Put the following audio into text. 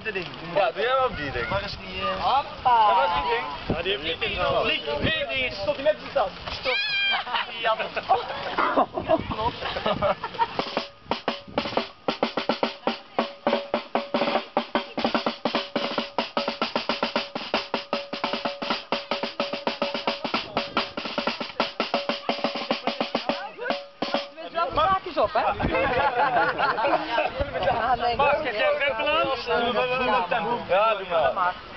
dit ding. Ja, doe jij ook die ding. Waar is die... Hoppa. Ja, waar is die ding? Ja, die heeft niet ding nodig. Lief ding is, stop die met de stad. Stop. Ja, Haakjes op, hè? Mag je het balans? Ja, doe maar.